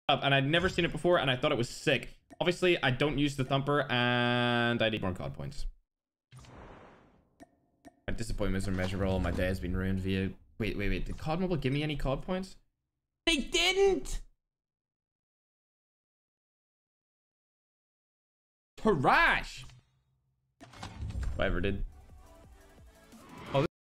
up, and I'd never seen it before, and I thought it was sick. Obviously, I don't use the thumper, and I need more COD points. My disappointments are measurable. My day has been ruined via... Wait. Did COD Mobile give me any COD points? They didn't! Trash! Whatever did.